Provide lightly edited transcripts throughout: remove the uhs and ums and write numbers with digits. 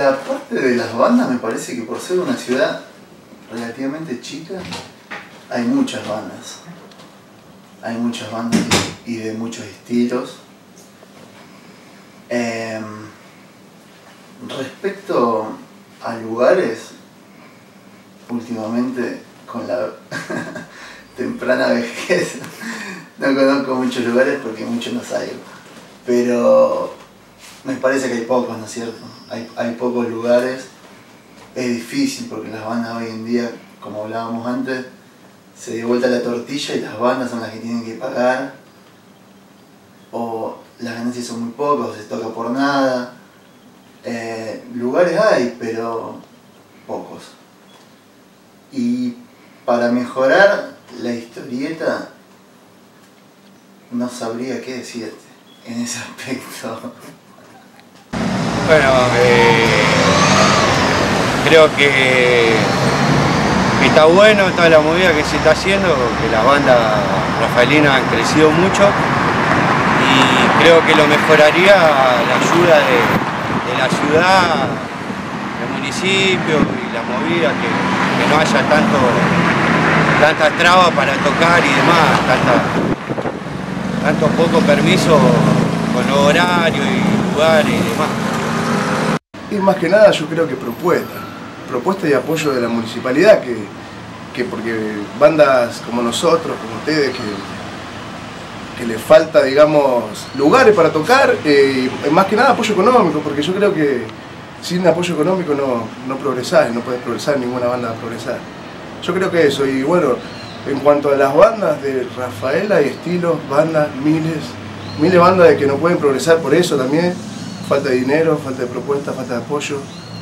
la parte de las bandas me parece que por ser una ciudad relativamente chica, hay muchas bandas. Hay muchas bandas y de muchos estilos. Respecto a lugares, últimamente con la temprana vejez no conozco muchos lugares porque mucho no salgo. Pero me parece que hay pocos, ¿no es cierto? Hay pocos lugares. Es difícil porque las bandas hoy en día, como hablábamos antes, se dio vuelta la tortilla y las bandas son las que tienen que pagar. O las ganancias son muy pocas, o se toca por nada. Lugares hay, pero pocos. Y para mejorar la historieta, no sabría qué decirte en ese aspecto. Bueno, creo que está bueno toda la movida que se está haciendo, que las bandas rafaelinas han crecido mucho y creo que lo mejoraría la ayuda de la ciudad, del municipio y la movida, que no haya tantas trabas para tocar y demás, tanto poco permiso con los horarios y lugares y demás. Y más que nada yo creo que propuesta y apoyo de la municipalidad, que porque bandas como nosotros, como ustedes, que les falta, digamos, lugares para tocar, más que nada apoyo económico, porque yo creo que sin apoyo económico no progresás, no puedes progresar, ninguna banda va a progresar. Yo creo que eso, y bueno, en cuanto a las bandas de Rafaela y estilos, bandas, miles de bandas de que no pueden progresar por eso también. Falta de dinero, falta de propuesta, falta de apoyo.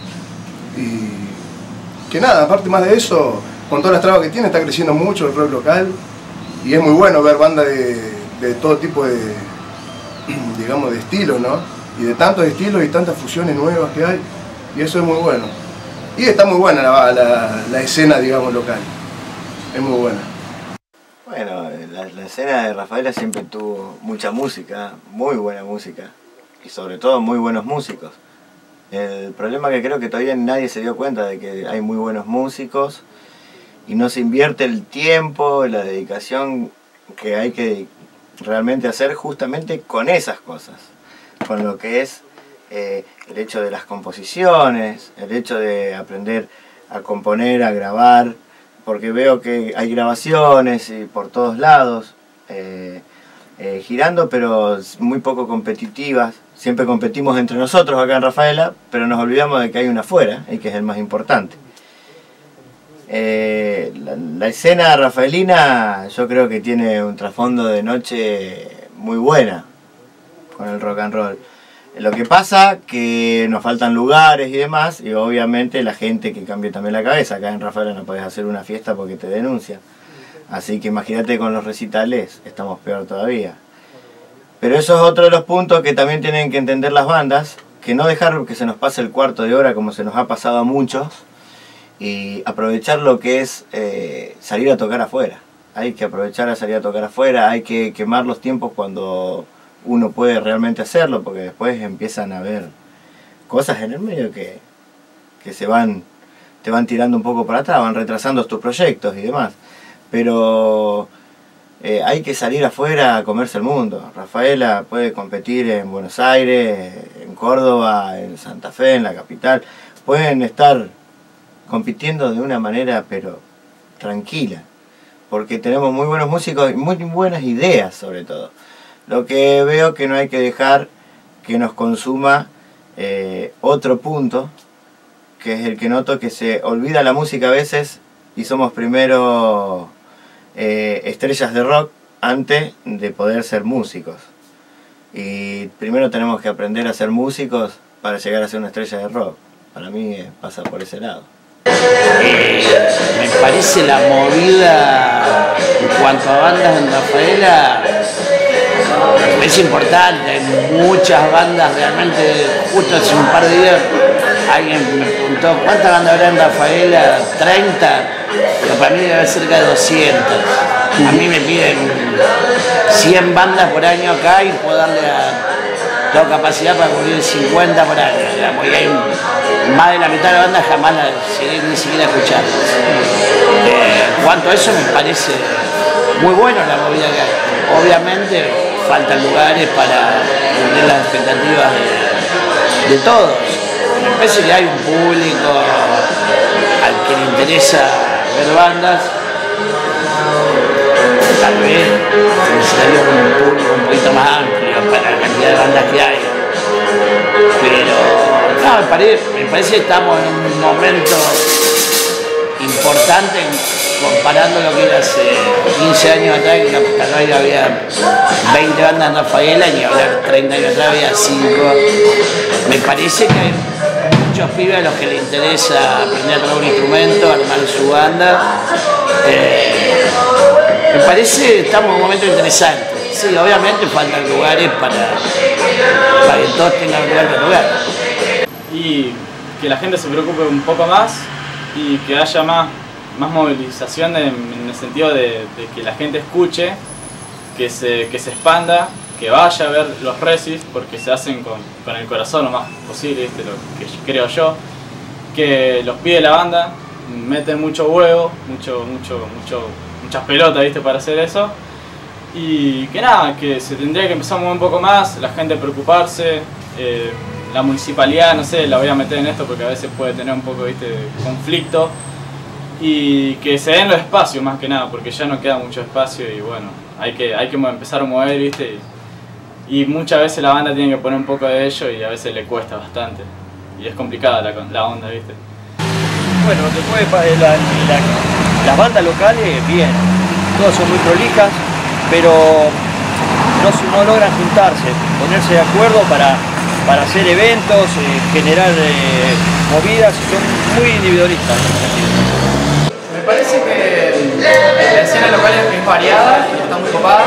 Y que nada, aparte más de eso, con todas las trabas que tiene, está creciendo mucho el rock local. Y es muy bueno ver bandas de todo tipo de, digamos, de estilos, ¿no? Y de tantos estilos y tantas fusiones nuevas que hay. Y eso es muy bueno. Y está muy buena la escena, digamos, local. Es muy buena. Bueno, la escena de Rafaela siempre tuvo mucha música, muy buena música. Y sobre todo muy buenos músicos. El problema que creo que todavía nadie se dio cuenta de que hay muy buenos músicos y no se invierte el tiempo, la dedicación que hay que realmente hacer justamente con esas cosas. Con lo que es el hecho de las composiciones, el hecho de aprender a componer, a grabar, porque veo que hay grabaciones y por todos lados, girando, pero muy poco competitivas. Siempre competimos entre nosotros acá en Rafaela, pero nos olvidamos de que hay una afuera, y que es el más importante. La escena rafaelina yo creo que tiene un trasfondo de noche muy buena con el rock and roll. Lo que pasa que nos faltan lugares y demás, y obviamente la gente que cambie también la cabeza. Acá en Rafaela no podés hacer una fiesta porque te denuncian. Así que imagínate con los recitales, estamos peor todavía. Pero eso es otro de los puntos que también tienen que entender las bandas, que no dejar que se nos pase el cuarto de hora como se nos ha pasado a muchos, y aprovechar lo que es salir a tocar afuera. Hay que aprovechar a salir a tocar afuera, hay que quemar los tiempos cuando uno puede realmente hacerlo, porque después empiezan a haber cosas en el medio que te van tirando un poco para atrás, van retrasando tus proyectos y demás. Pero hay que salir afuera a comerse el mundo. Rafaela puede competir en Buenos Aires, en Córdoba, en Santa Fe, en la capital. Pueden estar compitiendo de una manera pero tranquila, porque tenemos muy buenos músicos y muy buenas ideas sobre todo. Lo que veo que no hay que dejar que nos consuma otro punto, que es el que noto que se olvida la música a veces y somos primero estrellas de rock antes de poder ser músicos. Y primero tenemos que aprender a ser músicos para llegar a ser una estrella de rock. Para mí pasa por ese lado. Me parece la movida en cuanto a bandas en Rafaela es importante. Hay muchas bandas realmente. Justo hace un par de días alguien me preguntó ¿cuántas bandas habrá en Rafaela? 30, pero para mí debe haber cerca de 200. A mí me piden 100 bandas por año acá y puedo darle a toda capacidad para cubrir 50 por año, digamos, y hay más de la mitad de la banda jamás la llegué ni siquiera a escuchar. En cuanto a eso me parece muy bueno la movida que hay. Obviamente faltan lugares para cumplir las expectativas de todos. Me parece que hay un público al que le interesa ver bandas. Tal vez necesitaría un público un poquito más amplio para la cantidad de bandas que hay. Pero no, me parece que estamos en un momento importante comparando lo que era hace 15 años atrás, que tal vez había 20 bandas en Rafaela, y ahora 30 años atrás había 5. Me parece que hay muchos pibes a los que les interesa aprender a tocar un instrumento, armar su banda. Me parece que estamos en un momento interesante. Sí, obviamente faltan lugares para que todos tengan lugar de lugar. Y que la gente se preocupe un poco más y que haya más movilización en el sentido de que la gente escuche, que se expanda, que vaya a ver los recis, porque se hacen con el corazón lo más posible, ¿viste? Lo que creo yo, que los pibes de la banda meten mucho huevo, muchas pelotas, ¿viste? Para hacer eso, y que nada, que se tendría que empezar a mover un poco más, la gente preocuparse, la municipalidad, no sé, la voy a meter en esto porque a veces puede tener un poco, ¿viste?, de conflicto, y que se den los espacios más que nada, porque ya no queda mucho espacio y bueno, hay que empezar a mover, ¿viste? Y muchas veces la banda tiene que poner un poco de ello y a veces le cuesta bastante, y es complicada la onda, ¿viste? Bueno, después las bandas locales, bien, todas son muy prolijas, pero no logran juntarse, ponerse de acuerdo para hacer eventos, generar movidas, y son muy individualistas en ese sentido. Me parece que la escena local es variada y está muy copada.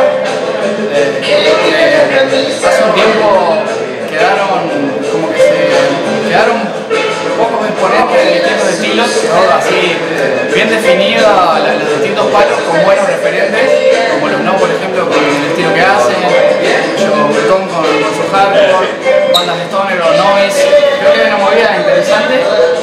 Hace un tiempo quedaron pocos exponentes de distintos estilos, ¿no? Así bien definidos los distintos palos con buenos referentes, como los No, por ejemplo, con el estilo que hacen, Joe Button con su hardcore, bandas de stoner o noise. Creo que hay una movida interesante.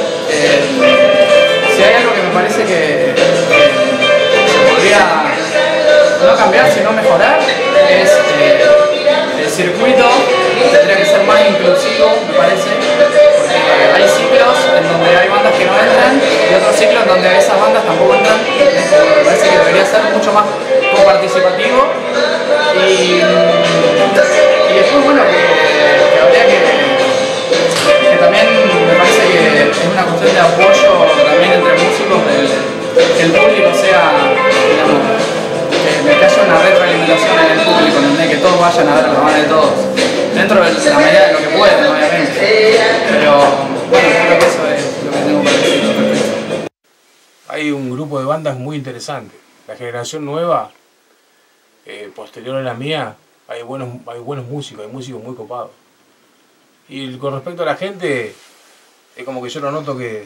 Si hay algo que me parece que se podría no cambiar sino mejorar, es el circuito. Tendría que ser más inclusivo, me parece, porque hay ciclos en donde hay bandas que no entran y otros ciclos en donde esas bandas tampoco entran. Me parece que debería ser mucho más coparticipativo, y después, bueno, que habría que también, me parece que es una cuestión de apoyo también entre músicos, que el público sea, digamos, que haya una retroalimentación en el público, ¿entendés? Que todos vayan a ver la banda de todos, dentro de la medida de lo que pueden, obviamente, pero bueno, creo que eso es lo que tengo para decir. Hay un grupo de bandas muy interesante. La generación nueva, posterior a la mía, hay buenos músicos, hay músicos muy copados. Y con respecto a la gente, es como que yo lo noto que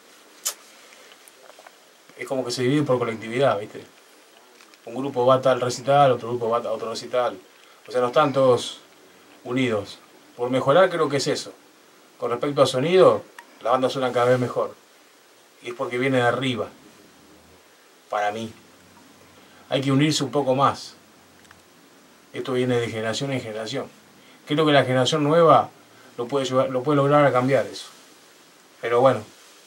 es como que se divide por colectividad, ¿viste? Un grupo va a tal recital, otro grupo va a otro recital. O sea, no están todos unidos. Por mejorar creo que es eso. Con respecto a sonido, la banda suena cada vez mejor. Y es porque viene de arriba. Para mí. Hay que unirse un poco más. Esto viene de generación en generación. Creo que la generación nueva lo puede lograr a cambiar eso. Pero bueno,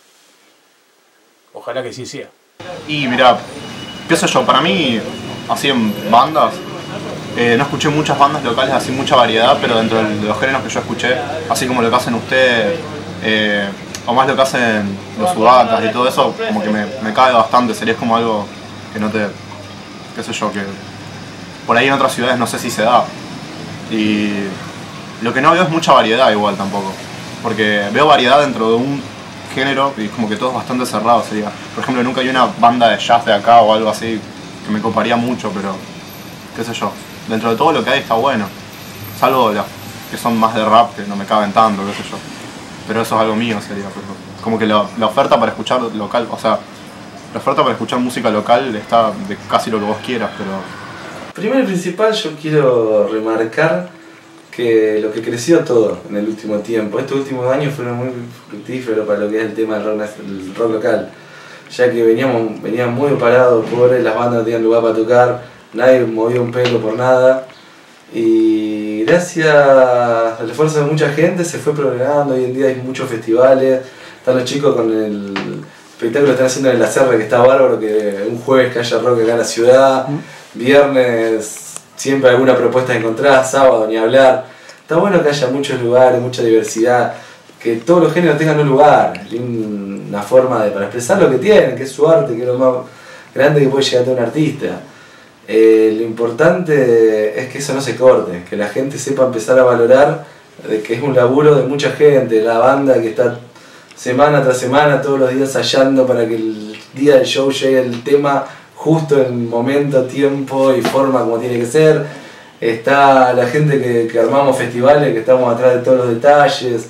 ojalá que sí sea. Y mira, qué sé yo, para mí, así en bandas, no escuché muchas bandas locales, así mucha variedad, pero dentro de los géneros que yo escuché, así como lo que hacen ustedes, o más lo que hacen los Sudakas y todo eso, como que me cae bastante. Sería como algo que no te, qué sé yo, que por ahí en otras ciudades no sé si se da. Y lo que no veo es mucha variedad igual tampoco, porque veo variedad dentro de un género y como que todo es bastante cerrado sería. Por ejemplo, nunca hay una banda de jazz de acá o algo así que me coparía mucho, pero qué sé yo, dentro de todo lo que hay está bueno, salvo las que son más de rap, que no me caben tanto, qué sé yo, pero eso es algo mío sería, pero como que la oferta para escuchar local, o sea, la oferta para escuchar música local está de casi lo que vos quieras, pero... Primero y principal, yo quiero remarcar que lo que creció todo en el último tiempo. Estos últimos años fueron muy fructíferos para lo que es el tema del rock local, ya que venían muy parados, pobres, las bandas no tenían lugar para tocar, nadie movía un pelo por nada, y gracias al esfuerzo de mucha gente se fue progresando. Hoy en día hay muchos festivales, están los chicos con el espectáculo que están haciendo en la Serra, que está bárbaro, que un jueves que haya rock acá en la ciudad, viernes siempre alguna propuesta encontrada, sábado ni hablar. Está bueno que haya muchos lugares, mucha diversidad, que todos los géneros tengan un lugar, una forma para expresar lo que tienen, que es su arte, que es lo más grande que puede llegar a un artista. Lo importante es que eso no se corte, que la gente sepa empezar a valorar de que es un laburo de mucha gente, la banda que está semana tras semana, todos los días ensayando para que el día del show llegue el tema justo en momento, tiempo y forma como tiene que ser. Está la gente que armamos festivales, que estamos atrás de todos los detalles.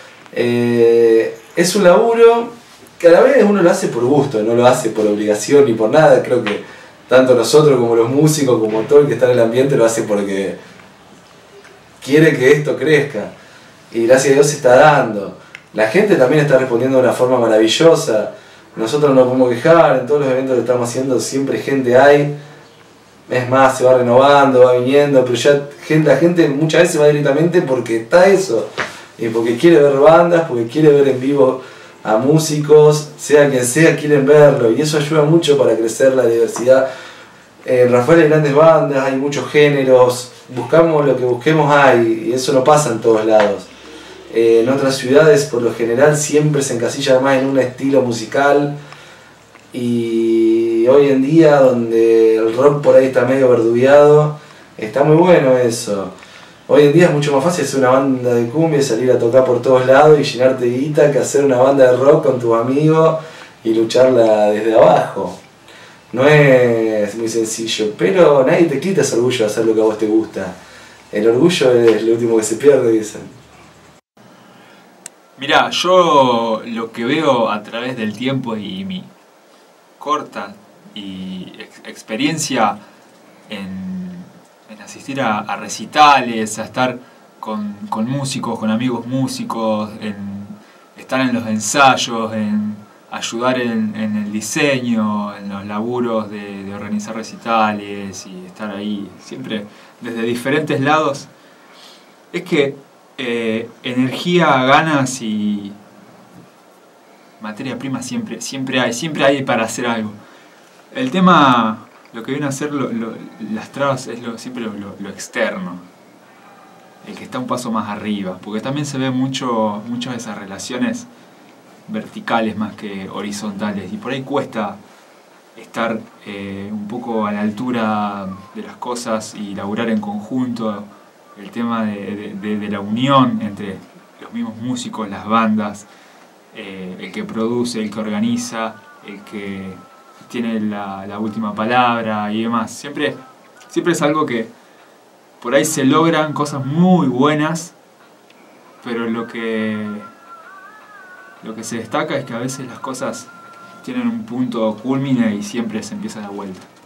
Es un laburo que a la vez uno lo hace por gusto, no lo hace por obligación ni por nada. Creo que tanto nosotros como los músicos, como todo el que está en el ambiente, lo hace porque quiere que esto crezca. Y gracias a Dios se está dando. La gente también está respondiendo de una forma maravillosa. Nosotros no nos podemos quejar, en todos los eventos que estamos haciendo siempre gente hay. Es más, se va renovando, va viniendo, pero ya la gente muchas veces va directamente porque está eso. Y porque quiere ver bandas, porque quiere ver en vivo a músicos, sea quien sea, quieren verlo. Y eso ayuda mucho para crecer la diversidad. En Rafael hay grandes bandas, hay muchos géneros, buscamos lo que busquemos hay, y eso no pasa en todos lados. En otras ciudades por lo general siempre se encasilla más en un estilo musical, y hoy en día donde el rock por ahí está medio verdugueado, está muy bueno eso. Hoy en día es mucho más fácil ser una banda de cumbia y salir a tocar por todos lados y llenarte de guita que hacer una banda de rock con tus amigos y lucharla desde abajo. No es muy sencillo, pero nadie te quita ese orgullo de hacer lo que a vos te gusta. El orgullo es lo último que se pierde, dicen. Mirá, yo lo que veo a través del tiempo y mi corta y experiencia en asistir a recitales, a estar con músicos, con amigos músicos, en estar en los ensayos, en ayudar en el diseño, en los laburos de organizar recitales y estar ahí siempre desde diferentes lados, es que energía, ganas y materia prima siempre hay para hacer algo. El tema, lo que viene a ser las trabas es siempre lo externo, el que está un paso más arriba, porque también se ve muchas de esas relaciones verticales más que horizontales, y por ahí cuesta estar un poco a la altura de las cosas y laburar en conjunto. El tema de la unión entre los mismos músicos, las bandas, el que produce, el que organiza, el que tiene la última palabra y demás. Siempre es algo que por ahí se logran cosas muy buenas, pero lo que se destaca es que a veces las cosas tienen un punto culmine y siempre se empieza la vuelta.